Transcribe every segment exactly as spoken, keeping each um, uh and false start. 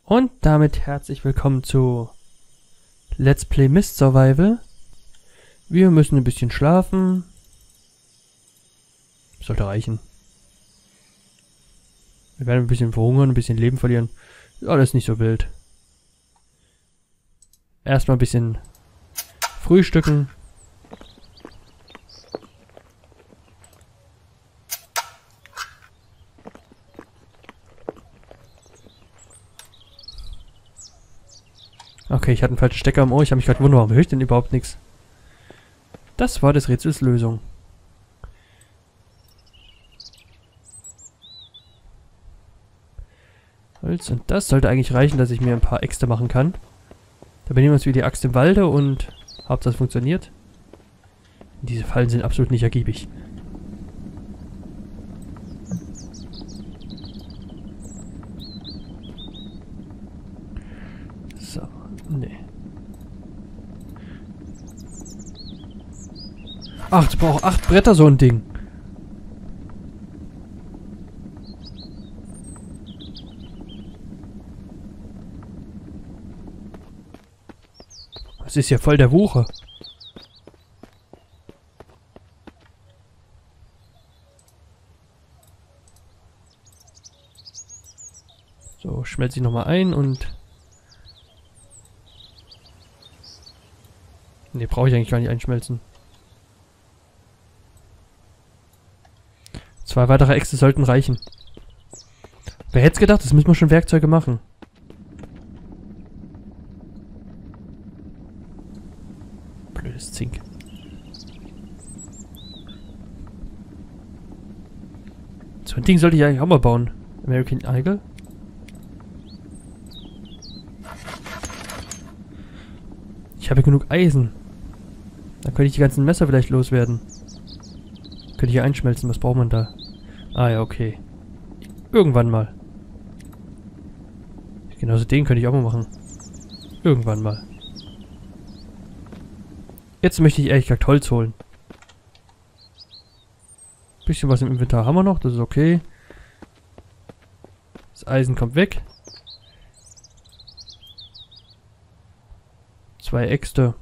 Und damit herzlich willkommen zu Let's Play Mist Survival. Wir müssen ein bisschen schlafen. Sollte reichen. Wir werden ein bisschen verhungern, ein bisschen Leben verlieren. Ist alles nicht so wild. Erstmal ein bisschen frühstücken. Okay, ich hatte einen falschen Stecker im Ohr. Ich habe mich gerade gewundert, warum höre ich denn überhaupt nichts? Das war des Rätsels Lösung. Holz, und das sollte eigentlich reichen, dass ich mir ein paar Äxte machen kann. Da benehmen wir uns wie die Axt im Walde und Hauptsache es funktioniert. Diese Fallen sind absolut nicht ergiebig. So, nee. Ach, es braucht acht Bretter, so ein Ding. Das ist ja voll der Wucher. So, schmelze ich nochmal ein und... Ne, brauche ich eigentlich gar nicht einschmelzen. Zwei weitere Äxte sollten reichen. Wer hätte es gedacht, das müssen wir schon Werkzeuge machen. Blödes Zink. So ein Ding sollte ich eigentlich auch mal bauen. American Eagle. Ich habe genug Eisen. Dann könnte ich die ganzen Messer vielleicht loswerden. Könnte ich hier einschmelzen. Was braucht man da? Ah ja, okay. Irgendwann mal. Genauso den könnte ich auch mal machen. Irgendwann mal. Jetzt möchte ich ehrlich gesagt Holz holen. Bisschen was im Inventar haben wir noch, das ist okay. Das Eisen kommt weg. Zwei Äxte.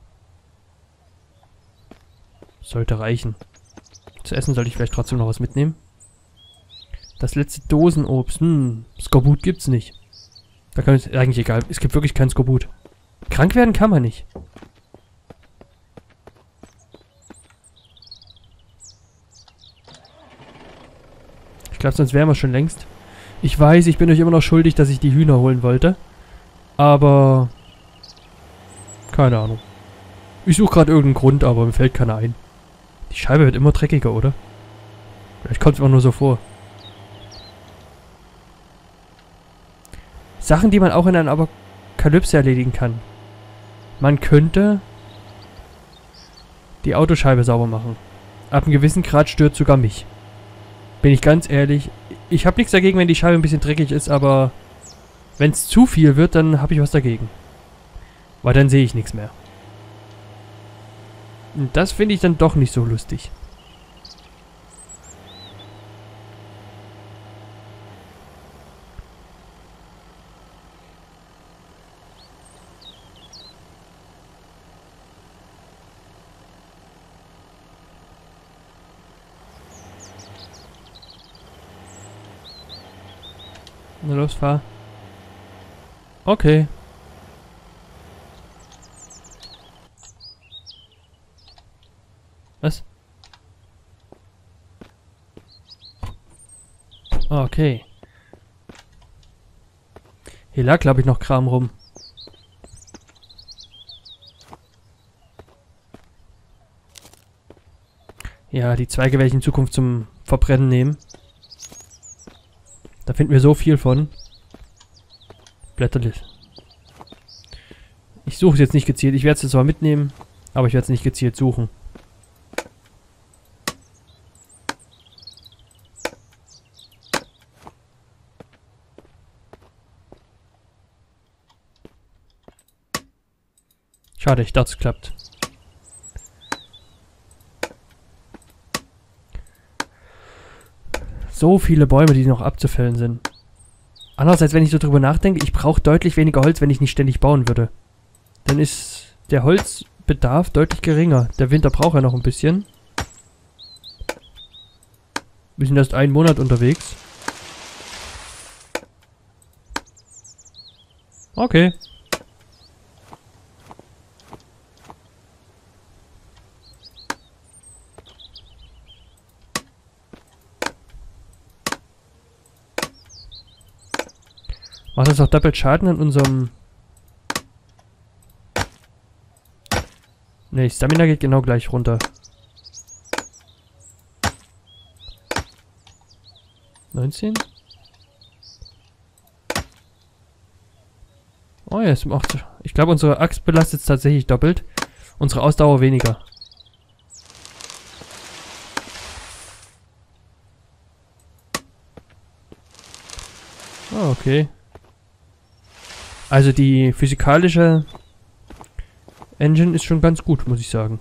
Sollte reichen. Zu essen sollte ich vielleicht trotzdem noch was mitnehmen. Das letzte Dosenobst. Hm, Skorbut gibt's nicht. Da kann es eigentlich egal. Es gibt wirklich kein Skorbut. Krank werden kann man nicht. Ich glaube, sonst wären wir schon längst. Ich weiß, ich bin euch immer noch schuldig, dass ich die Hühner holen wollte. Aber... keine Ahnung. Ich suche gerade irgendeinen Grund, aber mir fällt keiner ein. Die Scheibe wird immer dreckiger, oder? Vielleicht kommt es immer nur so vor. Sachen, die man auch in einer Apokalypse erledigen kann. Man könnte die Autoscheibe sauber machen. Ab einem gewissen Grad stört sogar mich. Bin ich ganz ehrlich. Ich habe nichts dagegen, wenn die Scheibe ein bisschen dreckig ist, aber wenn es zu viel wird, dann habe ich was dagegen. Weil dann sehe ich nichts mehr. Und das finde ich dann doch nicht so lustig. Na los, fahr. Okay. Was? Okay. Hier lag, glaube ich, noch Kram rum. Ja, die Zweige werde ich in Zukunft zum Verbrennen nehmen. Da finden wir so viel von. Blätterlich. Ich suche es jetzt nicht gezielt. Ich werde es zwar mitnehmen, aber ich werde es nicht gezielt suchen. Schade, ich dachte, es klappt. So viele Bäume, die noch abzufällen sind. Andererseits, wenn ich so drüber nachdenke, ich brauche deutlich weniger Holz, wenn ich nicht ständig bauen würde. Dann ist der Holzbedarf deutlich geringer. Der Winter braucht ja noch ein bisschen. Wir sind erst einen Monat unterwegs. Okay. Macht das auch doppelt Schaden an unserem... Ne, Stamina geht genau gleich runter. neunzehn? Oh ja, es macht... Ich glaube, unsere Axt belastet es tatsächlich doppelt. Unsere Ausdauer weniger. Oh, okay. Also die physikalische Engine ist schon ganz gut, muss ich sagen.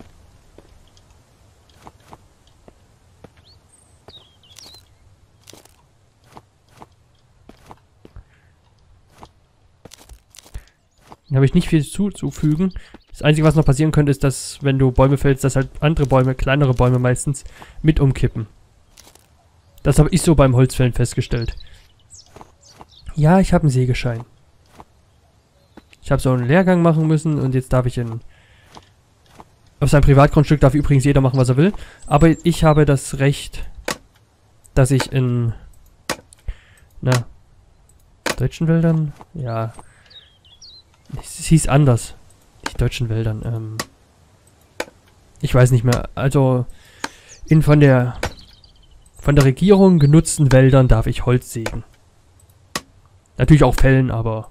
Da habe ich nicht viel zuzufügen. Das Einzige, was noch passieren könnte, ist, dass, wenn du Bäume fällst, dass halt andere Bäume, kleinere Bäume meistens, mit umkippen. Das habe ich so beim Holzfällen festgestellt. Ja, ich habe einen Sägeschein. Ich habe so einen Lehrgang machen müssen und jetzt darf ich in... Auf seinem Privatgrundstück darf übrigens jeder machen, was er will. Aber ich habe das Recht, dass ich in... Na... Deutschen Wäldern? Ja... Es hieß anders. Nicht deutschen Wäldern. Ähm, ich weiß nicht mehr. Also in von der von der Regierung genutzten Wäldern darf ich Holz sägen. Natürlich auch fällen, aber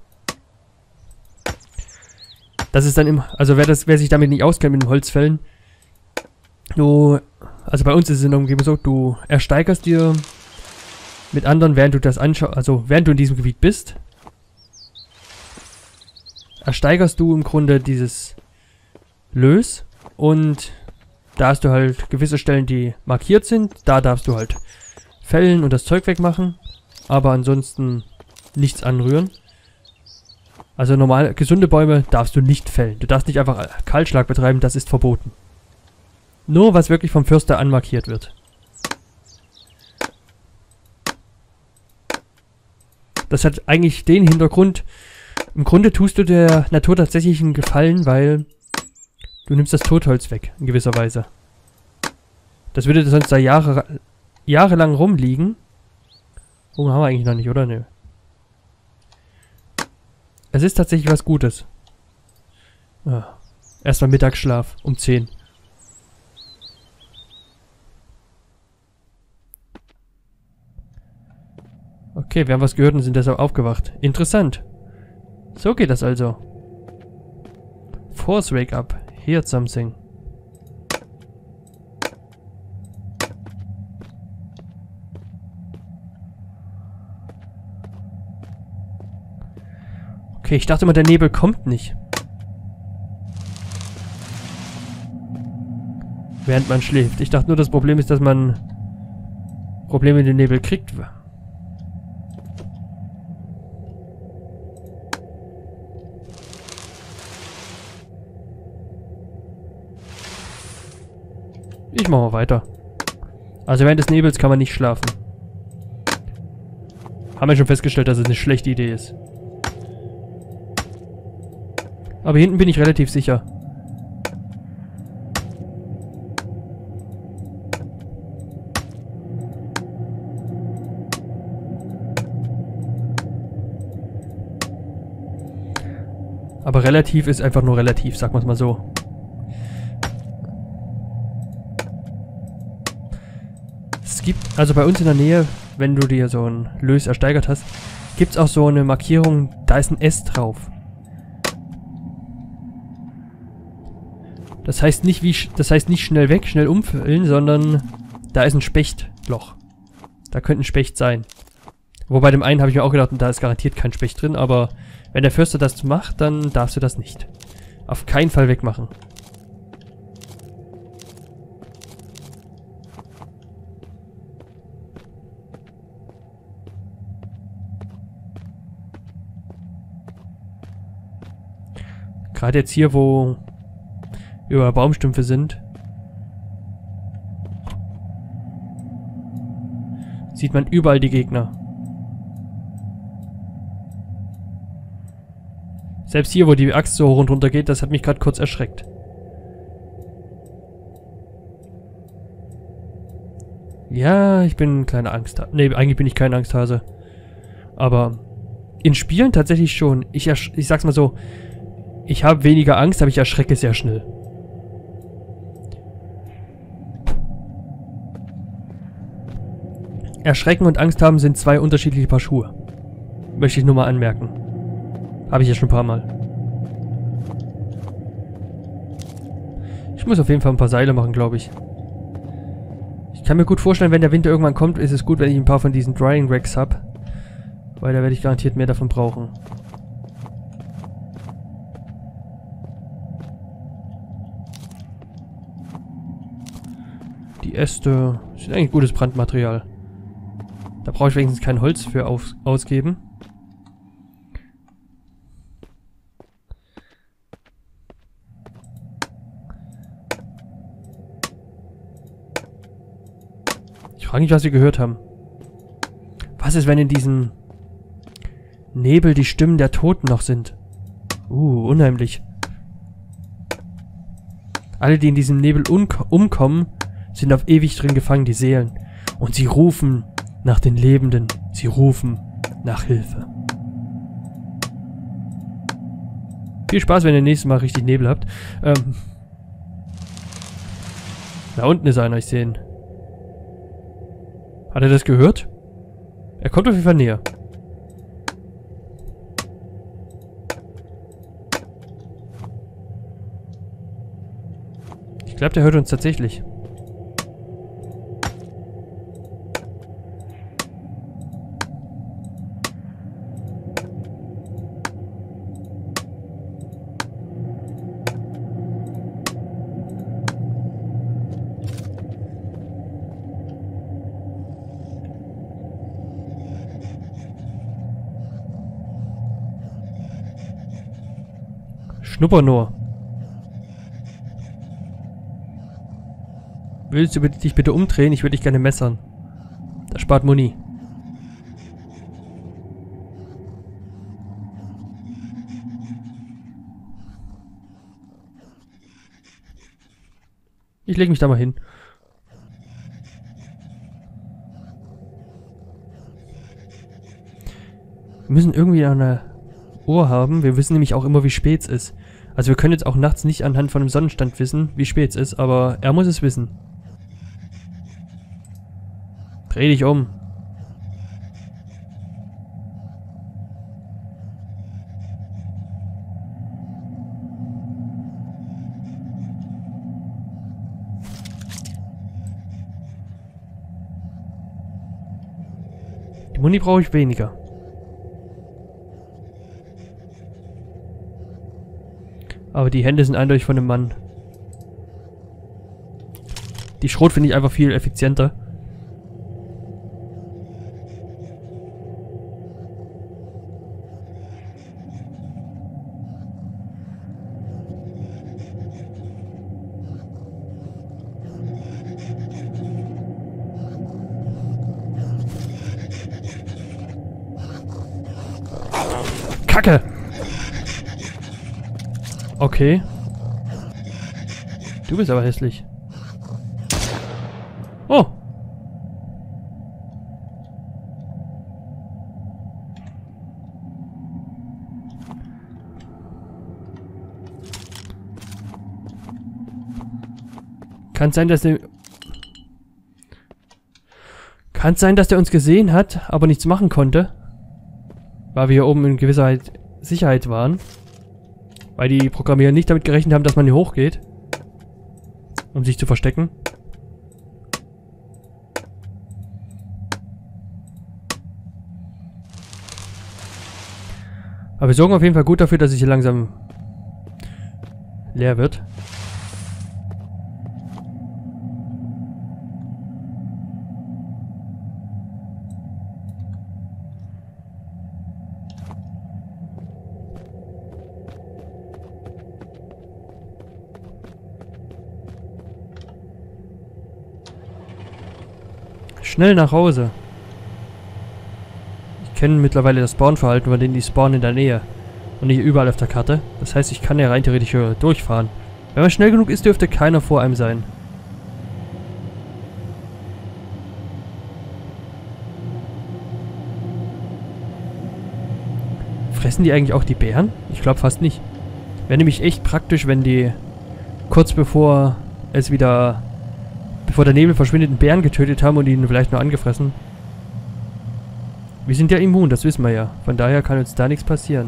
das ist dann immer. Also wer das, wer sich damit nicht auskennt mit dem Holzfällen, du, also bei uns ist es in der Umgebung so, du ersteigerst dir mit anderen, während du das anschaust, also während du in diesem Gebiet bist. Ersteigerst du im Grunde dieses Lös und da hast du halt gewisse Stellen, die markiert sind. Da darfst du halt fällen und das Zeug wegmachen, aber ansonsten nichts anrühren. Also normal, gesunde Bäume darfst du nicht fällen. Du darfst nicht einfach Kahlschlag betreiben, das ist verboten. Nur was wirklich vom Förster anmarkiert wird. Das hat eigentlich den Hintergrund. Im Grunde tust du der Natur tatsächlich einen Gefallen, weil du nimmst das Totholz weg, in gewisser Weise. Das würde sonst da Jahre, jahrelang rumliegen. Oh, haben wir eigentlich noch nicht, oder? Nö. Es ist tatsächlich was Gutes. Ah. Erstmal Mittagsschlaf um zehn. Okay, wir haben was gehört und sind deshalb aufgewacht. Interessant. So geht das also. Force wake up. Heard something. Okay, ich dachte immer, der Nebel kommt nicht. Während man schläft. Ich dachte nur, das Problem ist, dass man Probleme mit dem Nebel kriegt. Ich mache mal weiter. Also während des Nebels kann man nicht schlafen. Haben wir schon festgestellt, dass es eine schlechte Idee ist. Aber hinten bin ich relativ sicher. Aber relativ ist einfach nur relativ, sagen wir es mal so. Es gibt, also bei uns in der Nähe, wenn du dir so ein Lös ersteigert hast, gibt es auch so eine Markierung, da ist ein S drauf. Das heißt nicht wie, das heißt nicht schnell weg, schnell umfüllen, sondern da ist ein Spechtloch. Da könnte ein Specht sein. Wobei dem einen habe ich mir auch gedacht, da ist garantiert kein Specht drin, aber wenn der Förster das macht, dann darfst du das nicht. Auf keinen Fall wegmachen. Gerade jetzt hier, wo über Baumstümpfe sind, sieht man überall die Gegner. Selbst hier, wo die Axt so hoch und runter geht, das hat mich gerade kurz erschreckt. Ja, ich bin ein kleiner Angsthase. Ne, eigentlich bin ich kein Angsthase. Aber in Spielen tatsächlich schon. Ich, ich sag's mal so, ich habe weniger Angst, aber ich erschrecke sehr schnell. Erschrecken und Angst haben sind zwei unterschiedliche Paar Schuhe. Möchte ich nur mal anmerken. Habe ich ja schon ein paar Mal. Ich muss auf jeden Fall ein paar Seile machen, glaube ich. Ich kann mir gut vorstellen, wenn der Winter irgendwann kommt, ist es gut, wenn ich ein paar von diesen Drying Racks habe. Weil da werde ich garantiert mehr davon brauchen. Die Äste sind eigentlich gutes Brandmaterial. Da brauche ich wenigstens kein Holz für auf, ausgeben. Ich frage mich, was wir gehört haben. Was ist, wenn in diesem Nebel die Stimmen der Toten noch sind? Uh, unheimlich. Alle, die in diesem Nebel umkommen, sind auf ewig drin gefangen, die Seelen. Und sie rufen nach den Lebenden. Sie rufen nach Hilfe. Viel Spaß, wenn ihr nächstes Mal richtig Nebel habt. Ähm, da unten ist einer, ich sehe ihn. Hat er das gehört? Er kommt auf jeden Fall näher. Ich glaube, der hört uns tatsächlich. Schnupper nur. Willst du dich bitte umdrehen? Ich würde dich gerne messern. Das spart Muni. Ich lege mich da mal hin. Wir müssen irgendwie eine Uhr haben. Wir wissen nämlich auch immer, wie spät es ist. Also wir können jetzt auch nachts nicht anhand von einem Sonnenstand wissen, wie spät es ist, aber er muss es wissen. Dreh dich um. Die Muni brauche ich weniger. Aber die Hände sind eindeutig von einem Mann. Die Schrot finde ich einfach viel effizienter. Kacke! Okay. Du bist aber hässlich. Oh! Kann sein, dass der... Kann sein, dass der uns gesehen hat, aber nichts machen konnte. Weil wir hier oben in gewisser Sicherheit waren. Weil die Programmierer nicht damit gerechnet haben, dass man hier hochgeht. Um sich zu verstecken. Aber wir sorgen auf jeden Fall gut dafür, dass es hier langsam leer wird. Schnell nach Hause. Ich kenne mittlerweile das Spawnverhalten, von denen die spawnen in der Nähe. Und nicht überall auf der Karte. Das heißt, ich kann ja rein theoretisch hier durchfahren. Wenn man schnell genug ist, dürfte keiner vor einem sein. Fressen die eigentlich auch die Bären? Ich glaube fast nicht. Wäre nämlich echt praktisch, wenn die kurz bevor es wieder... bevor der Nebel verschwindet, einen Bären getötet haben und ihn vielleicht nur angefressen. Wir sind ja immun, das wissen wir ja. Von daher kann uns da nichts passieren.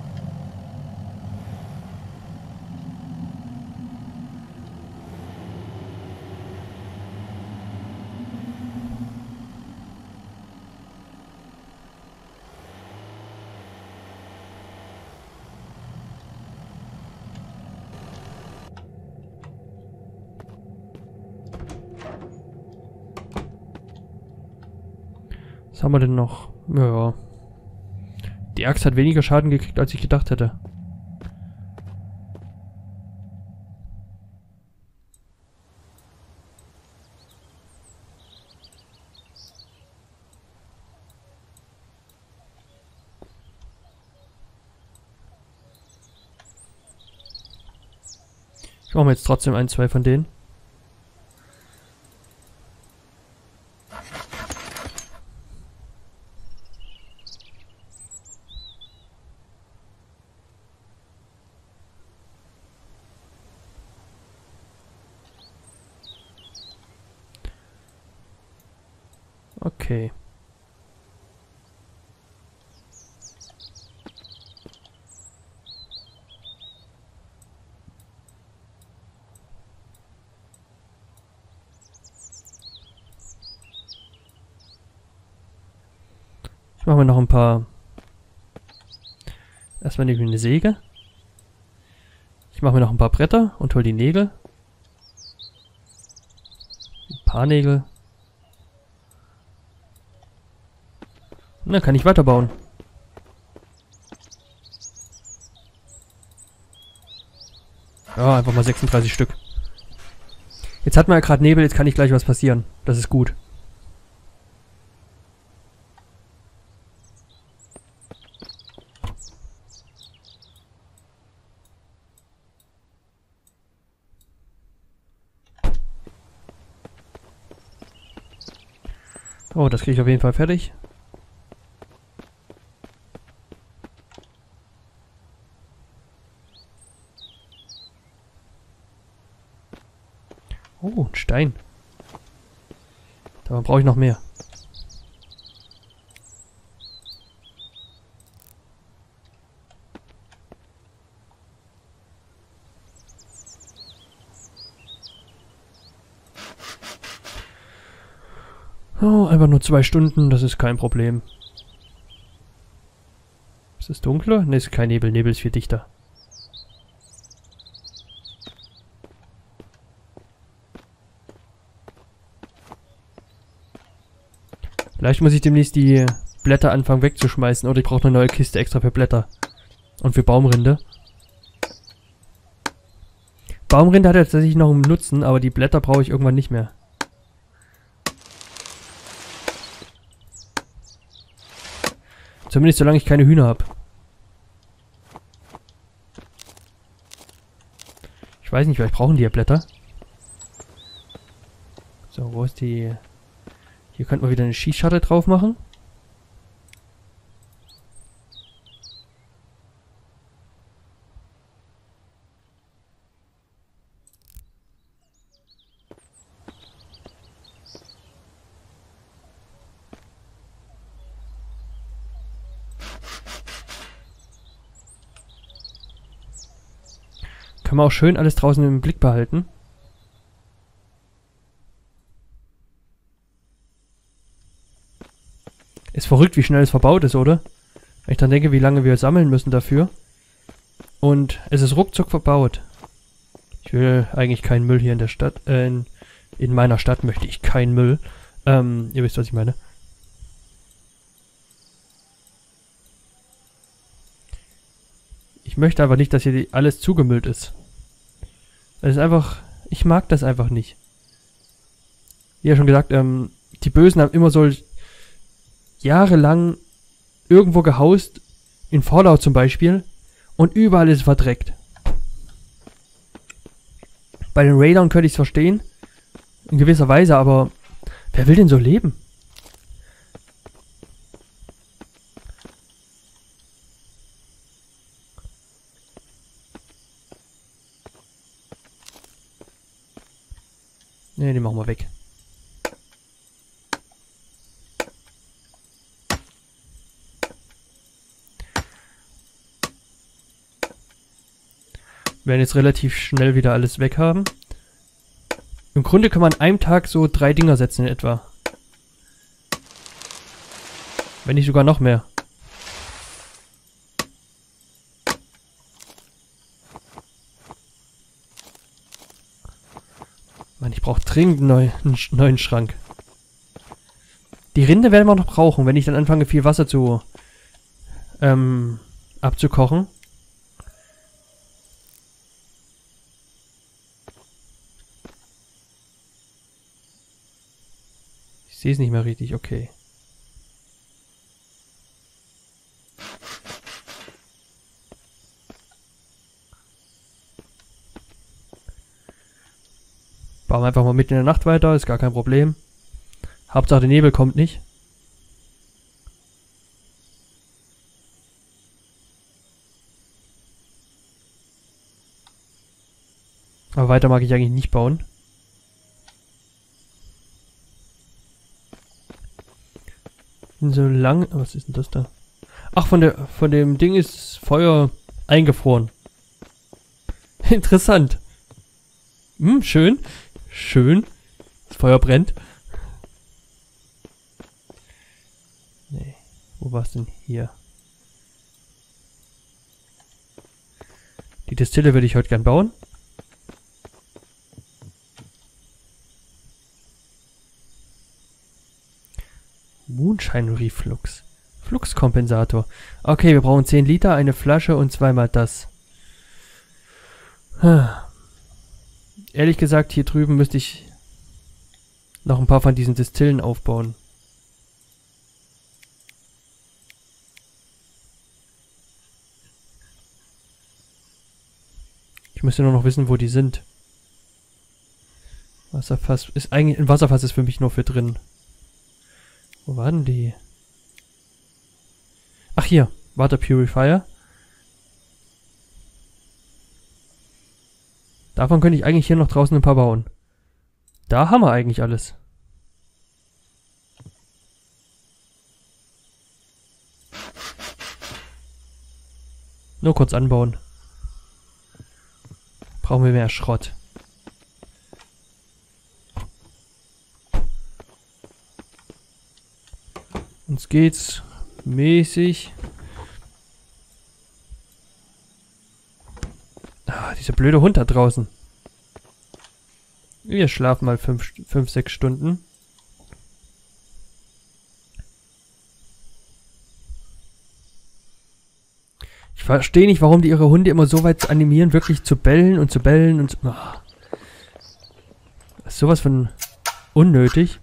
Was haben wir denn noch? Ja. Die Axt hat weniger Schaden gekriegt, als ich gedacht hätte. Ich mache mir jetzt trotzdem ein, zwei von denen. Okay. Ich mache mir noch ein paar... Erstmal nehme ich eine Säge. Ich mache mir noch ein paar Bretter und hole die Nägel. Ein paar Nägel. Und dann kann ich weiterbauen. Ja, einfach mal sechsunddreißig Stück. Jetzt hat man ja gerade Nebel, jetzt kann nicht gleich was passieren. Das ist gut. Oh, das kriege ich auf jeden Fall fertig. Oh, ein Stein. Da brauche ich noch mehr. Oh, einfach nur zwei Stunden, das ist kein Problem. Ist es dunkler? Ne, ist kein Nebel. Nebel ist viel dichter. Vielleicht muss ich demnächst die Blätter anfangen wegzuschmeißen. Oder ich brauche eine neue Kiste extra für Blätter. Und für Baumrinde. Baumrinde hat ja tatsächlich noch einen Nutzen, aber die Blätter brauche ich irgendwann nicht mehr. Zumindest solange ich keine Hühner habe. Ich weiß nicht, vielleicht brauchen die ja Blätter. So, wo ist die... Hier könnte man wieder eine Schießscharte drauf machen. Kann man auch schön alles draußen im Blick behalten. Ist verrückt, wie schnell es verbaut ist, oder? Wenn ich dann denke, wie lange wir sammeln müssen dafür. Und es ist ruckzuck verbaut. Ich will eigentlich keinen Müll hier in der Stadt. Äh, in, in meiner Stadt möchte ich keinen Müll. Ähm, ihr wisst, was ich meine. Ich möchte einfach nicht, dass hier die, alles zugemüllt ist. Das ist einfach... Ich mag das einfach nicht. Wie ja schon gesagt, ähm, Die Bösen haben immer so jahrelang irgendwo gehaust, in Fallout zum Beispiel, und überall ist es verdreckt. Bei den Raidern könnte ich es verstehen, in gewisser Weise, aber wer will denn so leben? Ne, die machen wir weg. Wir werden jetzt relativ schnell wieder alles weg haben. Im Grunde kann man an einem Tag so drei Dinger setzen in etwa. Wenn nicht sogar noch mehr. Mann, ich brauche dringend neu, einen neuen Schrank. Die Rinde werden wir noch brauchen, wenn ich dann anfange, viel Wasser zu ähm, abzukochen. Ich sehe es nicht mehr richtig, okay. Bauen wir einfach mal mitten in der Nacht weiter, ist gar kein Problem. Hauptsache der Nebel kommt nicht. Aber weiter mag ich eigentlich nicht bauen. So lang... Was ist denn das da? Ach, von der von dem Ding ist Feuer eingefroren. Interessant. Hm, schön. Schön. Das Feuer brennt. Nee. Wo war es denn? Hier. Die Destille würde ich heute gern bauen. Moonshine Reflux. Fluxkompensator. Okay, wir brauchen zehn Liter, eine Flasche und zweimal das. Ehrlich gesagt, hier drüben müsste ich noch ein paar von diesen Destillen aufbauen. Ich müsste nur noch wissen, wo die sind. Wasserfass ist eigentlich... Ein Wasserfass ist für mich nur für drin. Wo waren die? Ach hier, Water Purifier. Davon könnte ich eigentlich hier noch draußen ein paar bauen. Da haben wir eigentlich alles. Nur kurz anbauen. Brauchen wir mehr Schrott. Uns geht's mäßig. Ah, dieser blöde Hund da draußen. Wir schlafen mal fünf, fünf, sechs Stunden. Ich verstehe nicht, warum die ihre Hunde immer so weit animieren, wirklich zu bellen und zu bellen und... Oh. Das ist sowas von unnötig.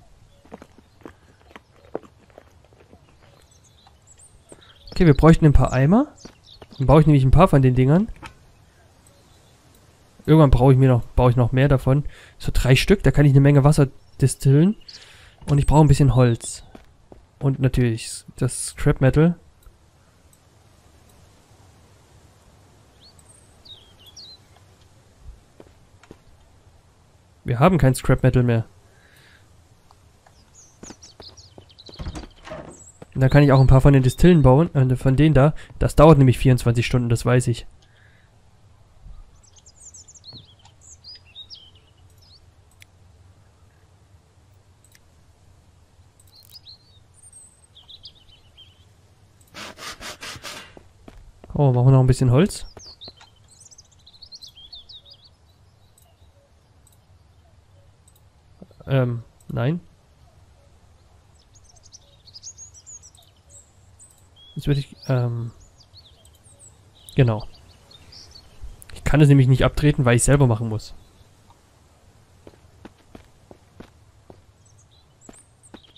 Okay, wir bräuchten ein paar Eimer. Dann baue ich nämlich ein paar von den Dingern. Irgendwann brauche ich mir noch, baue ich noch mehr davon. So drei Stück, da kann ich eine Menge Wasser destillen. Und ich brauche ein bisschen Holz. Und natürlich das Scrap Metal. Wir haben kein Scrap Metal mehr. Und dann kann ich auch ein paar von den Destillen bauen, äh, von denen da. Das dauert nämlich vierundzwanzig Stunden, das weiß ich. Oh, machen wir noch ein bisschen Holz. Ähm, nein. Jetzt würde ich, ähm... Genau. Ich kann es nämlich nicht abtreten, weil ich es selber machen muss.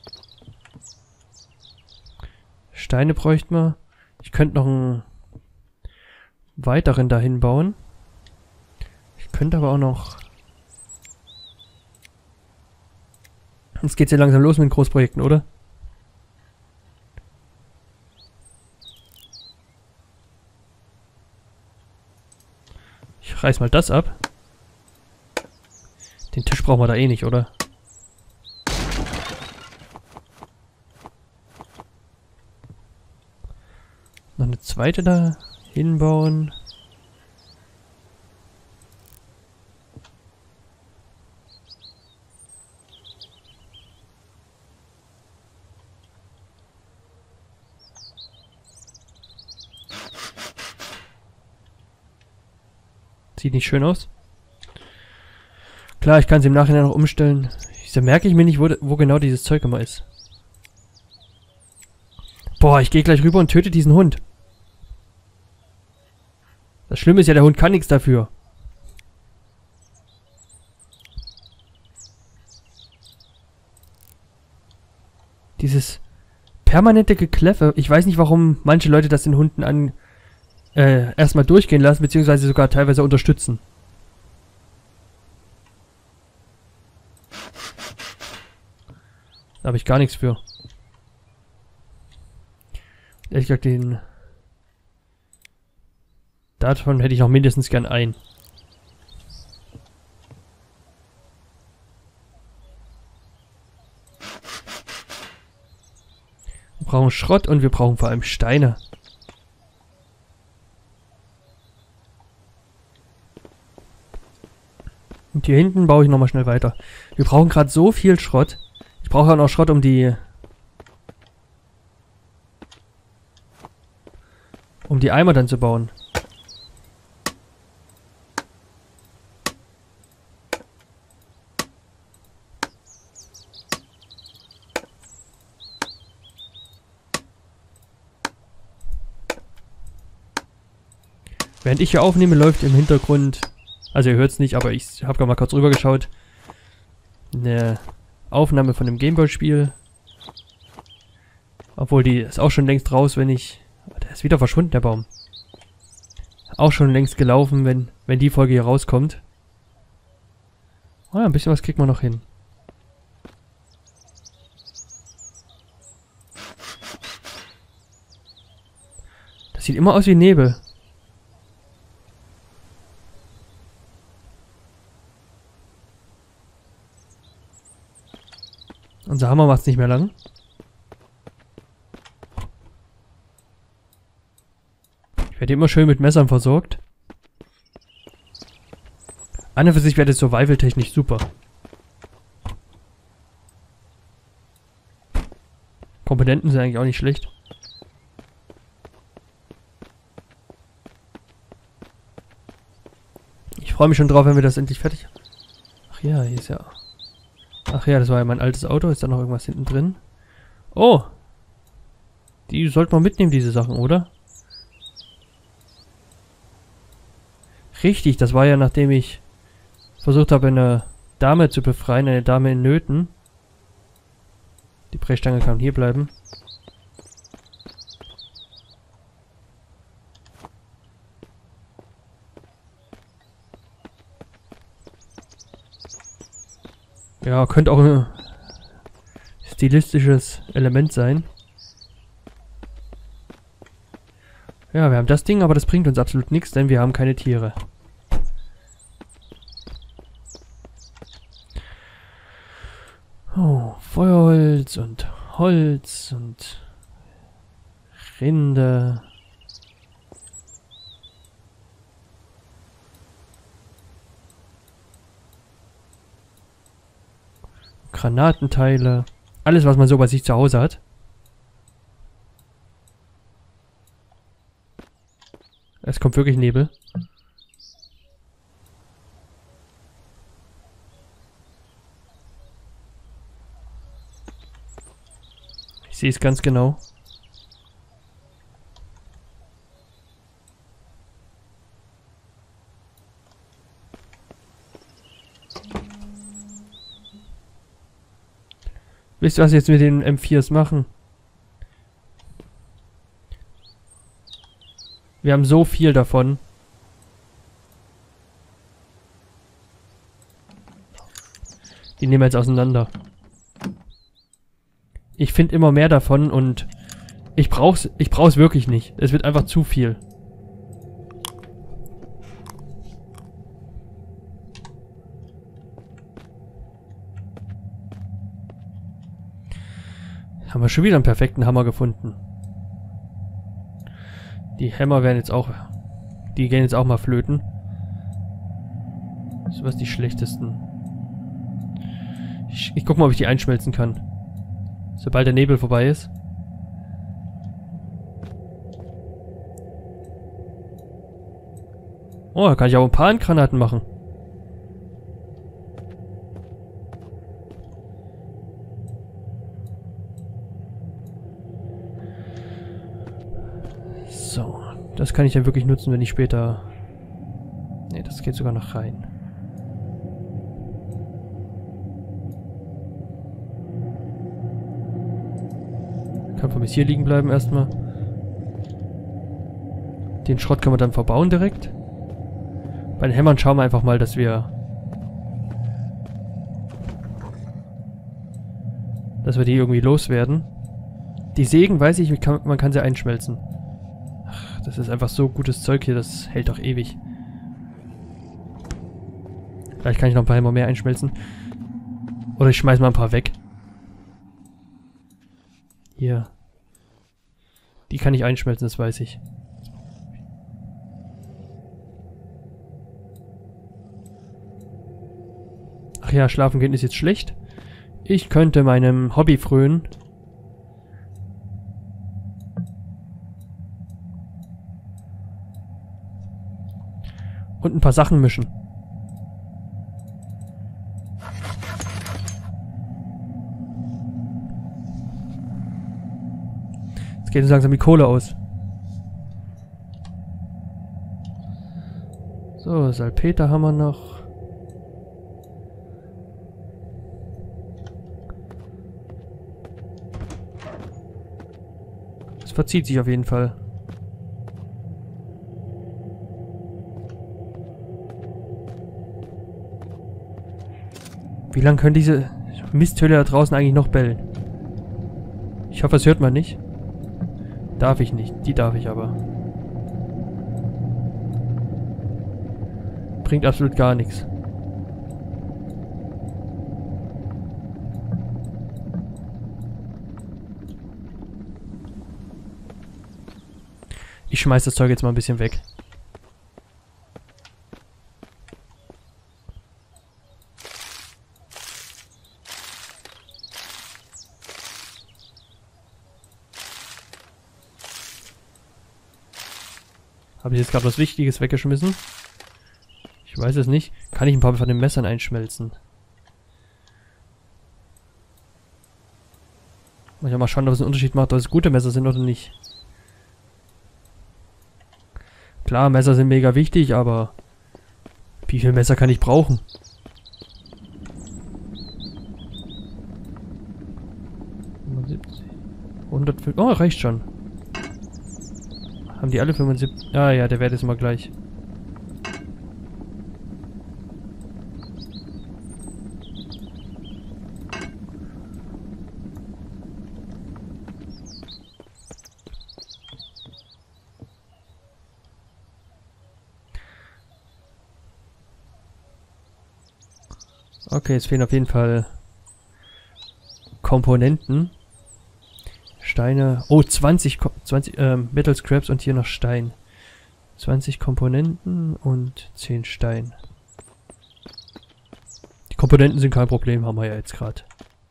Steine bräuchten wir. Ich könnte noch einen weiteren dahin bauen. Ich könnte aber auch noch... Jetzt geht's ja langsam los mit den Großprojekten, oder? Ich reiß mal das ab. Den Tisch brauchen wir da eh nicht, oder? Noch eine zweite da hinbauen. Sieht nicht schön aus. Klar, ich kann es im Nachhinein noch umstellen. Da merke ich mir nicht, wo, wo genau dieses Zeug immer ist. Boah, ich gehe gleich rüber und töte diesen Hund. Das Schlimme ist ja, der Hund kann nichts dafür. Dieses permanente Gekläffe. Ich weiß nicht, warum manche Leute das den Hunden an äh, erstmal durchgehen lassen, beziehungsweise sogar teilweise unterstützen. Da habe ich gar nichts für. Ehrlich gesagt, den... Davon hätte ich noch mindestens gern einen. Wir brauchen Schrott und wir brauchen vor allem Steine. Und hier hinten baue ich nochmal schnell weiter. Wir brauchen gerade so viel Schrott. Ich brauche auch noch Schrott, um die... um die Eimer dann zu bauen. Während ich hier aufnehme, läuft im Hintergrund, also ihr hört es nicht, aber ich habe gerade mal kurz rüber geschaut, eine Aufnahme von einem Gameboy-Spiel. Obwohl, die ist auch schon längst raus, wenn ich... Der ist wieder verschwunden, der Baum. Auch schon längst gelaufen, wenn, wenn die Folge hier rauskommt. Ah, ein bisschen was kriegt man noch hin. Das sieht immer aus wie Nebel. Unser Hammer macht es nicht mehr lang. Ich werde immer schön mit Messern versorgt. An und für sich wäre das survival-technisch super. Komponenten sind eigentlich auch nicht schlecht. Ich freue mich schon drauf, wenn wir das endlich fertig haben. Ach ja, hier ist ja... Ach ja, das war ja mein altes Auto. Ist da noch irgendwas hinten drin? Oh! Die sollte man mitnehmen, diese Sachen, oder? Richtig, das war ja, nachdem ich versucht habe, eine Dame zu befreien, eine Dame in Nöten. Die Brechstange kann hier bleiben. Ja, könnte auch ein stilistisches Element sein. Ja, wir haben das Ding, aber das bringt uns absolut nichts, denn wir haben keine Tiere. Oh, Feuerholz und Holz und Rinde. Granatenteile. Alles, was man so bei sich zu Hause hat. Es kommt wirklich Nebel. Ich sehe es ganz genau. Wisst ihr, was wir jetzt mit den M viers machen? Wir haben so viel davon. Die nehmen wir jetzt auseinander. Ich finde immer mehr davon und ich brauch's, ich brauch's wirklich nicht. Es wird einfach zu viel. Haben wir schon wieder einen perfekten Hammer gefunden. Die Hämmer werden jetzt auch... Die gehen jetzt auch mal flöten. Das was die schlechtesten. Ich, ich guck mal, ob ich die einschmelzen kann. Sobald der Nebel vorbei ist. Oh, da kann ich auch ein paar Handgranaten machen. So, das kann ich dann wirklich nutzen, wenn ich später... Ne, das geht sogar noch rein. Kann von bis hier liegen bleiben erstmal. Den Schrott können wir dann verbauen direkt. Bei den Hämmern schauen wir einfach mal, dass wir... Dass wir die irgendwie loswerden. Die Sägen, weiß ich, kann, man kann sie einschmelzen. Ach, das ist einfach so gutes Zeug hier, das hält doch ewig. Vielleicht kann ich noch ein paar Hämmer mehr einschmelzen. Oder ich schmeiß mal ein paar weg. Hier. Die kann ich einschmelzen, das weiß ich. Ach ja, schlafen gehen ist jetzt schlecht. Ich könnte meinem Hobby frönen. Und ein paar Sachen mischen. Jetzt geht uns langsam die Kohle aus. So, Salpeter haben wir noch. Es verzieht sich auf jeden Fall. Wie lange können diese Misthöhle da draußen eigentlich noch bellen? Ich hoffe, das hört man nicht. Darf ich nicht. Die darf ich aber. Bringt absolut gar nichts. Ich schmeiß das Zeug jetzt mal ein bisschen weg. Habe ich jetzt gerade was Wichtiges weggeschmissen? Ich weiß es nicht. Kann ich ein paar von den Messern einschmelzen? Mal ja mal schauen, ob es einen Unterschied macht, ob es gute Messer sind oder nicht. Klar, Messer sind mega wichtig, aber wie viele Messer kann ich brauchen? fünfundsiebzig. hundertfünf. Oh, reicht schon. Haben die alle fünfundsiebzig? Ah ja, der Wert ist immer gleich. Okay, es fehlen auf jeden Fall Komponenten. Steine. Oh, zwanzig, zwanzig ähm, Metal Scraps und hier noch Stein. zwanzig Komponenten und zehn Stein. Die Komponenten sind kein Problem, haben wir ja jetzt gerade.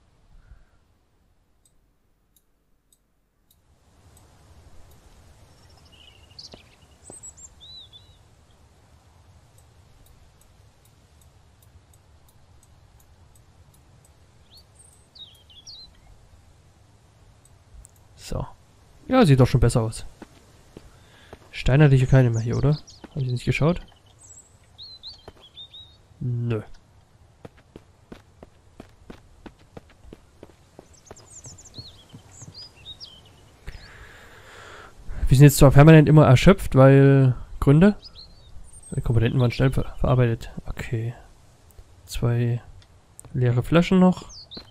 So. Ja, sieht doch schon besser aus. Steine hatte ich hier keine mehr hier, oder? Habe ich nicht geschaut? Nö. Wir sind jetzt zwar permanent immer erschöpft, weil... Gründe? Die Komponenten waren schnell ver verarbeitet. Okay. Zwei leere Flaschen noch.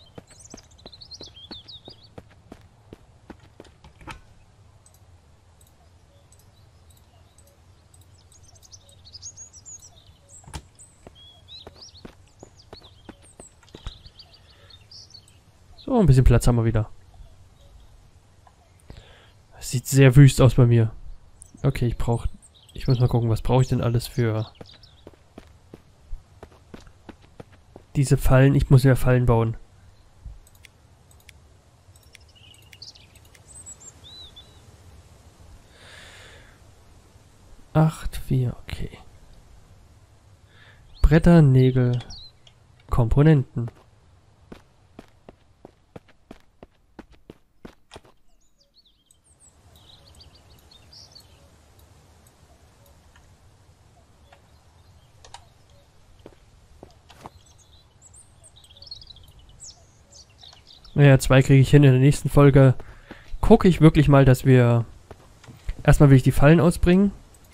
So, ein bisschen Platz haben wir wieder. Das sieht sehr wüst aus bei mir. Okay, ich brauche... Ich muss mal gucken, was brauche ich denn alles für... diese Fallen. Ich muss ja Fallen bauen. Acht, vier, okay. Bretter, Nägel, Komponenten. Naja, zwei kriege ich hin. In der nächsten Folge gucke ich wirklich mal, dass wir... Erstmal will ich die Fallen ausbringen.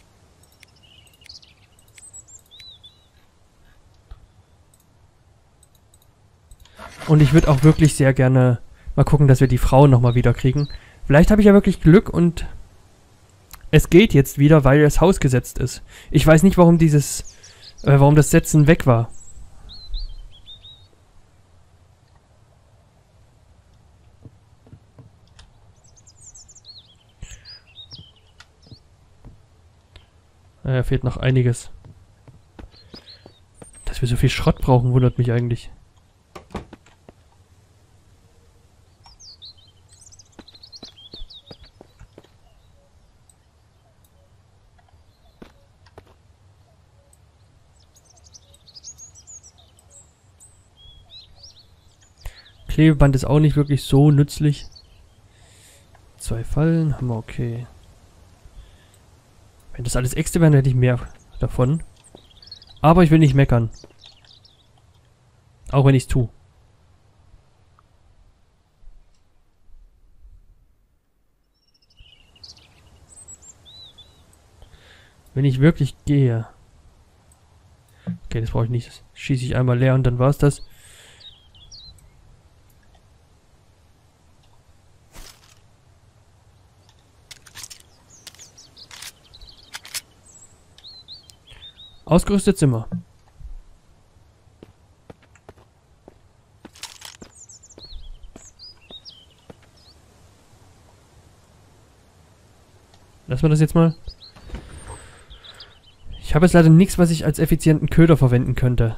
Und ich würde auch wirklich sehr gerne mal gucken, dass wir die Frauen nochmal wieder kriegen. Vielleicht habe ich ja wirklich Glück und es geht jetzt wieder, weil das Haus gesetzt ist. Ich weiß nicht, warum dieses... Äh, warum das Setzen weg war. Naja, fehlt noch einiges. Dass wir so viel Schrott brauchen, wundert mich eigentlich. Klebeband ist auch nicht wirklich so nützlich. Zwei Fallen haben wir, okay. Wenn das alles Äxte wären, hätte ich mehr davon. Aber ich will nicht meckern. Auch wenn ich es tue. Wenn ich wirklich gehe. Okay, das brauche ich nicht. Das schieße ich einmal leer und dann war es das. Ausgerüstet sind wir. Lassen wir das jetzt mal. Ich habe jetzt leider nichts, was ich als effizienten Köder verwenden könnte.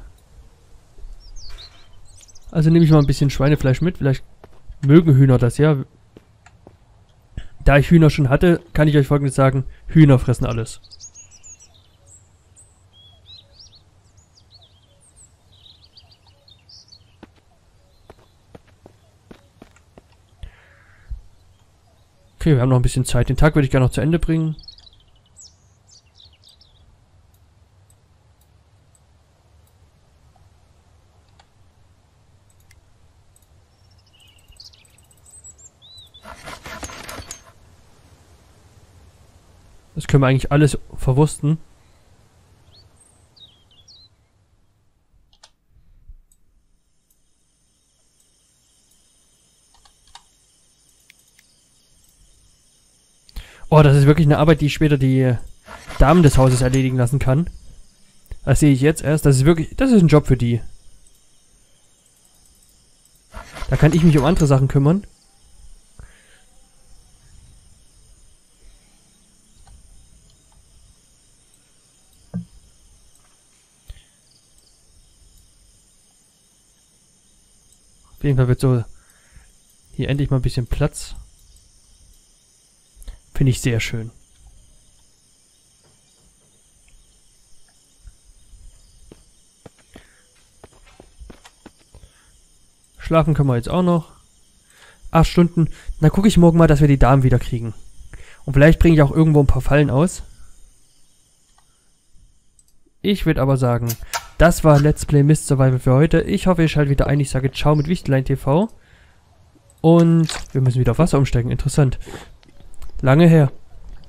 Also nehme ich mal ein bisschen Schweinefleisch mit. Vielleicht mögen Hühner das, ja. Da ich Hühner schon hatte, kann ich euch Folgendes sagen. Hühner fressen alles. Okay, wir haben noch ein bisschen Zeit. Den Tag würde ich gerne noch zu Ende bringen. Das können wir eigentlich alles verwursten. Oh, das ist wirklich eine Arbeit, die ich später die Damen des Hauses erledigen lassen kann. Das sehe ich jetzt erst. Das ist wirklich... Das ist ein Job für die. Da kann ich mich um andere Sachen kümmern. Auf jeden Fall wird so hier endlich mal ein bisschen Platz. Finde ich sehr schön. Schlafen können wir jetzt auch noch. Acht Stunden. Dann gucke ich morgen mal, dass wir die Damen wieder kriegen. Und vielleicht bringe ich auch irgendwo ein paar Fallen aus. Ich würde aber sagen, das war Let's Play Mist Survival für heute. Ich hoffe, ihr schaltet wieder ein. Ich sage ciao mit Wichtelein T V. Und wir müssen wieder auf Wasser umsteigen. Interessant. Lange her.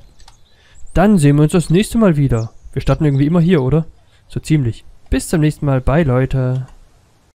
Dann sehen wir uns das nächste Mal wieder. Wir starten irgendwie immer hier, oder? So ziemlich. Bis zum nächsten Mal. Bye, Leute.